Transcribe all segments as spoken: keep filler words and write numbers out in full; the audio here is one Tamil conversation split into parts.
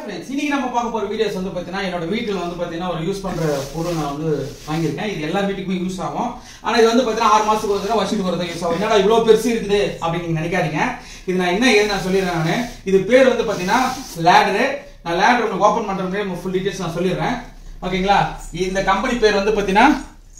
ஃப்ரெண்ட்ஸ், இன்னைக்கு நம்ம பார்க்க போற வீடியோஸ் வந்து பார்த்தீங்கன்னா என்னோட வீட்டில் வந்து பார்த்தீங்கன்னா ஒரு யூஸ் பண்ற பொருள் நான் வந்து வாங்கியிருக்கேன். இது எல்லா வீட்டுக்குமே யூஸ் ஆகும். ஆனால் இது வந்து பார்த்தீங்கன்னா ஆறு மாசத்துக்கு ஒரு தடவை வருஷத்துக்கு ஒரு தடவை யூஸ் ஆகும். என்னடா இவ்வளோ பெருசு இருக்குது அப்படின்னு நீங்க நினைக்காதீங்க. இது நான் என்ன ஏது நான் சொல்லிடுறேன். நான் இது பேர் வந்து பார்த்தீங்கன்னா லேடரு. நான் லேடர் உங்களுக்கு ஓப்பன் பண்ற முன்னாடி ஃபுல் டீடைல்ஸ் நான் சொல்லிடுறேன். ஓகேங்களா? இந்த கம்பெனி பேர் வந்து பார்த்தீங்கன்னா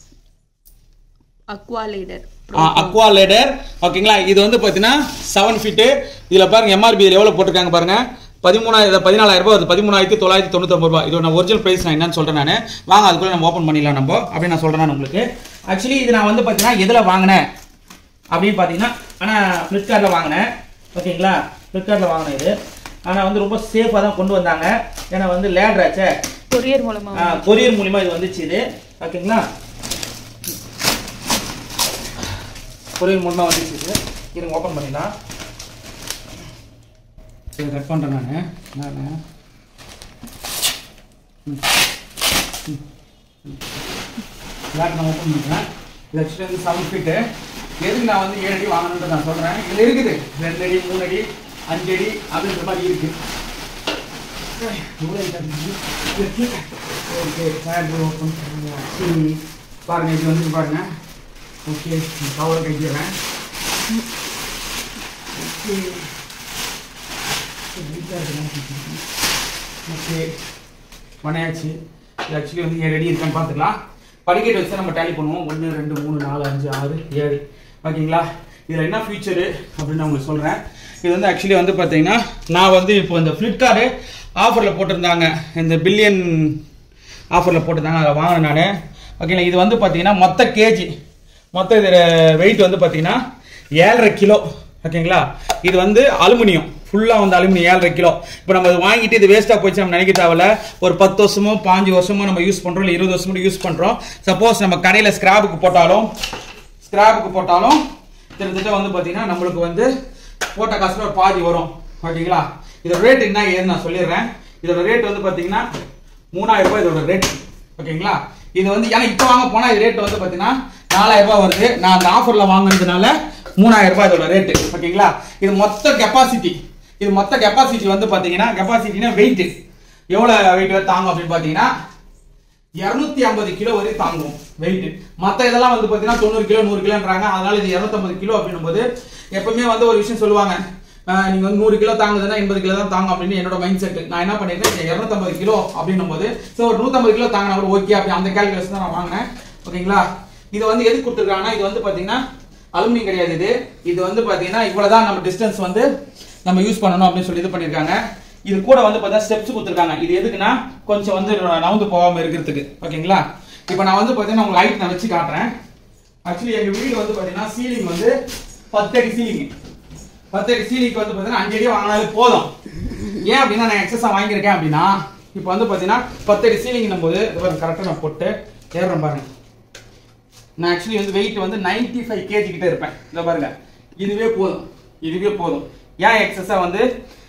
அக்வா லேடர். Aqua ladder. ஓகேங்களா? இது வந்து பார்த்தீங்கன்னா செவன் ஃபீட்டு. இதில் பாருங்க எம்ஆர்பி எவ்வளோ போட்டிருக்காங்க பாருங்க. பதிமூணாயிரம் பதினாலாயிரம் ரூபாய் வருது. பதிமூணாயிரத்தி தொள்ளாயிரத்தி தொண்ணூத்தி ரூபாய். இதோட ஒரிஜினல் பிரைஸ் நான் என்னன்னு சொல்றேன். நான் வாங்க அதுக்குள்ள நம்ம ஓப்பன் பண்ணிடலாம் நம்ம அப்படின்னு நான் சொல்றேன் உங்களுக்கு. ஆக்சுவலி இது நான் வந்து பார்த்தீங்கன்னா எதில் வாங்கினேன் அப்படின்னு பார்த்தீங்கன்னா, ஆனால் ஃப்ளிப்கார்ட்டில் வாங்கினேன். ஓகேங்களா? ஃப்ளிப்கார்ட்டில் வாங்கினேன் இது. ஆனால் வந்து ரொம்ப சேஃபாக தான் கொண்டு வந்தாங்க. ஏன்னா வந்து லேடர் ஆச்சே, கொரியர் மூலமா கொரியர் மூலியமா இது வந்துச்சு இது. ஓகேங்களா? கொரியர் மூலமா வந்துச்சு இது. இருங்க ஓப்பன் பண்ணிடலாம். இதை கட் பண்ணுறேன் நான். நான் லேட் நான் ஓப்பன் பண்ணுறேன். இது ஆக்சுவலி வந்து செவன் ஃபீட்டு. எதுக்கு நான் வந்து ஏழு அடி வாங்கணுன்றது நான் சொல்கிறேன். இதில் இருக்குது ரெண்டு அடி மூணு அடி அஞ்சு அடி அப்படின்ற மாதிரி இருக்குது. ஓகே ஓப்பன் பாருங்க. இது வந்து பாருங்க. ஓகே கவர் கட்டிடுறேன். ஓகே மனையாச்சு. இது ஆக்சுவலி வந்து ஏழு அடி இருக்கான்னு பார்த்துக்கலாம். படிக்கட்டு வச்சு நம்ம டேலி பண்ணுவோம். ஒன்று ரெண்டு மூணு நாலு அஞ்சு ஆறு ஏழு. ஓகேங்களா? இதில் என்ன ஃபீச்சரு அப்படின்னு நான் உங்களுக்கு சொல்கிறேன். இது வந்து ஆக்சுவலி வந்து பார்த்தீங்கன்னா நான் வந்து இப்போ இந்த ஃப்ளிப்கார்ட்டு ஆஃபரில் போட்டிருந்தாங்க. இந்த பில்லியன் ஆஃபரில் போட்டிருந்தாங்க. அதை வாங்கினேன் நான். ஓகேங்களா? இது வந்து பார்த்தீங்கன்னா மொத்த கேஜி மொத்த இது வெயிட் வந்து பார்த்தீங்கன்னா ஏழரை கிலோ. ஓகேங்களா? இது வந்து அலுமினியம் ஃபுல்லாக வந்து அலுமினியம் ஏழரை கிலோ. இப்போ நம்ம இது வாங்கிட்டு இது வேஸ்ட்டாக போயிடுச்சு நம்ம நினைக்க தேவையில்ல. ஒரு பத்து வருஷமோ பாஞ்சு வருஷமோ நம்ம யூஸ் பண்ணுறோம், இல்லை இருபது வருஷமோ யூஸ் பண்ணுறோம். சப்போஸ் நம்ம கடையில் ஸ்கிராப்புக்கு போட்டாலும் ஸ்கிராப்புக்கு போட்டாலும் கிட்டத்தட்ட வந்து பார்த்தீங்கன்னா நம்மளுக்கு வந்து போட்ட காசுல ஒரு பாதி வரும். ஓகேங்களா? இதோட ரேட் என்ன ஏதுன்னு நான் சொல்லிடுறேன். இதோட ரேட் வந்து பார்த்தீங்கன்னா மூணாயிரம் ரூபாய் இதோட ரேட். ஓகேங்களா? இது வந்து ஏன்னா இப்போ வாங்க போனால் இது ரேட் வந்து பார்த்தீங்கன்னா நாலாயிரம் ரூபாய் வருது. நான் அந்த ஆஃபரில் வாங்கினதுனால மூணாயிரம் ரூபாய் இதோட ரேட்டு. ஓகேங்களா? இது மொத்த கெப்பாசிட்டி இது மொத்த கெப்பாசிட்டி வந்து பார்த்தீங்கன்னா கெப்பாசிட்டினா வெயிட் எவ்வளோ வெயிட் தாங்கும் அப்படின்னு பார்த்தீங்கன்னா இருநூத்தி ஐம்பது கிலோ வரை தாங்கும் வெயிட். மற்ற இதெல்லாம் வந்து பார்த்தீங்கன்னா தொண்ணூறு கிலோ நூறு கிலோன்றாங்க. அதனால இது இருநூத்தி ஐம்பது கிலோ அப்படின்னும் போது எப்பவுமே வந்து ஒரு விஷயம் சொல்லுவாங்க, நீங்க வந்து நூறு கிலோ தாங்குதுன்னா எண்பது கிலோ தான் தாங்கும் அப்படின்னு என்னோட மைண்ட் செட். நான் என்ன பண்ணிருக்கேன், இருநூத்தி ஐம்பது கிலோ அப்படின்னும் போது ஸோ ஒரு நூத்தி ஐம்பது கிலோ தாங்கினா கூட ஓகே அப்படி அந்த கால்குலேஷன் தான் நான் வாங்கினேன். ஓகேங்களா? இது வந்து எதுக்கு கொடுத்துருக்காங்கன்னா இது வந்து பார்த்தீங்கன்னா அலுமினியம் கிடையாது. இது இது வந்து பார்த்தீங்கன்னா இவ்வளவுதான் நம்ம டிஸ்டன்ஸ் வந்து நம்ம யூஸ் பண்ணணும் அப்படின்னு சொல்லி இது பண்ணிருக்காங்க. இது கூட வந்து பார்த்தா ஸ்டெப்ஸ் கொடுத்துருக்காங்க. இது எதுக்குன்னா கொஞ்சம் வந்து நவுந்து போகாம இருக்கிறதுக்கு. ஓகேங்களா? இப்போ நான் வந்து பார்த்தீங்கன்னா உங்களுக்கு ஹைட் நான் வச்சு காட்டுறேன். ஆக்சுவலி எங்க வீடு வந்து பார்த்தீங்கன்னா சீலிங் வந்து பத்து அடி சீலிங். பத்து அடி சீலிங்க்கு வந்து பார்த்தீங்கன்னா அஞ்சு அடி வாங்கினாலே போதும். ஏன் அப்படின்னா நான் எக்ஸஸா வாங்கியிருக்கேன் அப்படின்னா இப்போ வந்து பார்த்தீங்கன்னா பத்து அடி சீலிங் போது கரெக்டாக நான் போட்டு ஏறுறேன் பாருங்க. நான் ஆக்சுவலி வந்து வெயிட் வந்து நைன்டி ஃபைவ் கேஜி கிட்ட இருப்பேன். இதை பாருங்க. இதுவே போதும் இதுவே போதும். ஏன் எக்ஸஸா வந்து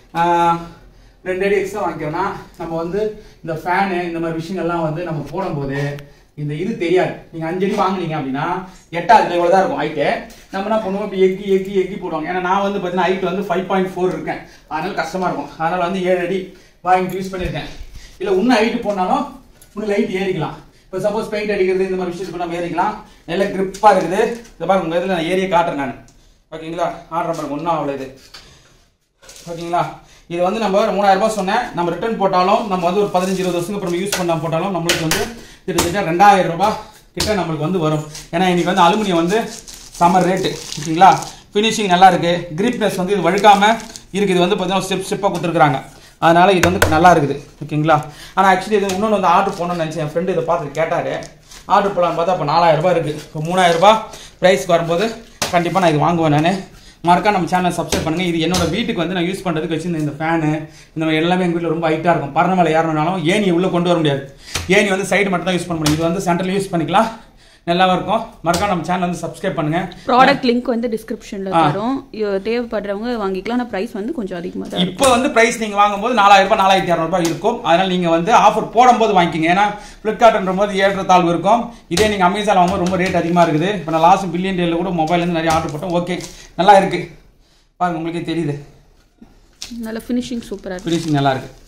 ரெண்டு அடி எக்ஸ்ட்ரா வாங்கிக்கிறோம்னா நம்ம வந்து இந்த ஃபேனு இந்த மாதிரி விஷயங்கள்லாம் வந்து நம்ம போடும்போது இந்த இது தெரியாது. நீங்க அஞ்சு அடி வாங்கினீங்க அப்படின்னா எட்டாவது இவ்வளவு தான் இருக்கும் ஹைட்டு. நம்ம என்ன பண்ணுவோம், இப்படி எக்கி எக்கி எக்கி போடுவாங்க. ஏன்னா நான் வந்து பார்த்தீங்கன்னா ஹைட் வந்து ஃபைவ் பாயிண்ட் ஃபோர் இருக்கேன். அதனால கஷ்டமா இருக்கும். அதனால வந்து ஏழு அடி வாங்கி யூஸ் பண்ணியிருக்கேன். இல்லை இன்னும் ஹைட்டு போனாலும் இன்னும் லைட் ஏறிக்கலாம். இப்போ சப்போஸ் பெயிண்ட் அடிக்கிறது இந்த மாதிரி விஷயத்துக்கு நம்ம ஏறிக்கலாம். நல்ல கிரிப்பா இருக்குது. இதை பாருங்க உங்க இதில் நான் ஏரியா காட்டுறேன் நான். ஓகேங்களா? ஆடுற பாருங்க ஒன்றும் அவ்வளோ இது. ஓகேங்களா? இது வந்து நம்ம மூணாயிரம் ரூபாய் சொன்னேன். நம்ம ரிட்டர்ன் போட்டாலும் நம்ம வந்து ஒரு பதினஞ்சு இருபது வருஷத்துக்கு அப்புறம் யூஸ் பண்ண போட்டாலும் நம்மளுக்கு வந்து கிட்டத்தட்ட ரெண்டாயிரம் ரூபாய் கிட்ட நம்மளுக்கு வந்து வரும். ஏன்னா இன்னைக்கு வந்து அலுமினியம் வந்து சம்மர் ரேட்டு. ஓகேங்களா? ஃபினிஷிங் நல்லா இருக்கு. கிரிப்னஸ் வந்து இது வழுக்காம இருக்குது. இது வந்து பார்த்தீங்கன்னா ஸ்டெப் ஸ்டெப்பாக கொடுத்துருக்காங்க. அதனால இது வந்து நல்லா இருக்குது. ஓகேங்களா? ஆனால் ஆக்சுவலி இது இன்னொன்று வந்து ஆர்டர் போடணும்னு நினச்சேன். என் ஃப்ரெண்டு இதை பார்த்துட்டு கேட்டாரு ஆர்டர் போடலான்னு பார்த்தா அப்போ நாலாயிரம் ரூபாய் இருக்குது. இப்போ மூணாயிரம் ரூபாய் ப்ரைஸ்க்கு வரும்போது கண்டிப்பாக நான் இது வாங்குவேன். நான் மறக்காம நம்ம சேனலை சப்ஸ்கிரைப் பண்ணுங்க. இது என்னோட வீட்டுக்கு வந்து நான் யூஸ் பண்ணுறதுக்கு வச்சு இந்த ஃபேனு இந்த மாதிரி எல்லாமே எங்கள் வீட்டில் ரொம்ப ஹைட்டாக இருக்கும். பறந்த மேலே ஏறணும்னாலும் ஏணி உள்ளே கொண்டு வர முடியாது. ஏணி வந்து சைடு மட்டும் தான் யூஸ் பண்ண முடியும். இது வந்து சென்டரில் யூஸ் பண்ணிக்கலாம். நல்லாவும் இருக்கும். மறக்காம நம்ம சேனல் வந்து சப்ஸ்கிரைப் பண்ணுங்க. ப்ராடக்ட் லிங்க் வந்து டிஸ்கிரிப்ஷன்ல தரோம். தேவைப்படுறவங்க வாங்கிக்கலாம். ஆனா பிரைஸ் வந்து கொஞ்சம் அதிகமா தான். இப்போ வந்து பிரைஸ் நீங்க வாங்கும்போது நாலாயிரம் ரூபாய் நாலாயிரத்தி அறுநூறு ரூபாய் இருக்கும். அதனால நீங்க வந்து ஆஃபர் போடும்போது வாங்கிக்கிங்க. ஏன்னா பிளிப்கார்ட்ன்ற போது ஏற்ற தாழ்வு இருக்கும். இதே நீங்க அமேசான் வாங்கும்போது ரொம்ப ரேட் அதிகமா இருக்குது. இப்போ நான் லாஸ்ட் பில்லியன் டேல கூட மொபைல் இருந்து நிறைய ஆர்டர் போட்டோம். ஓகே நல்லா இருக்கு பாருங்க, உங்களுக்கே தெரியுது. நல்ல ஃபினிஷிங் சூப்பரா இருக்கு. ஃபினிஷிங் நல்லா இருக்கு.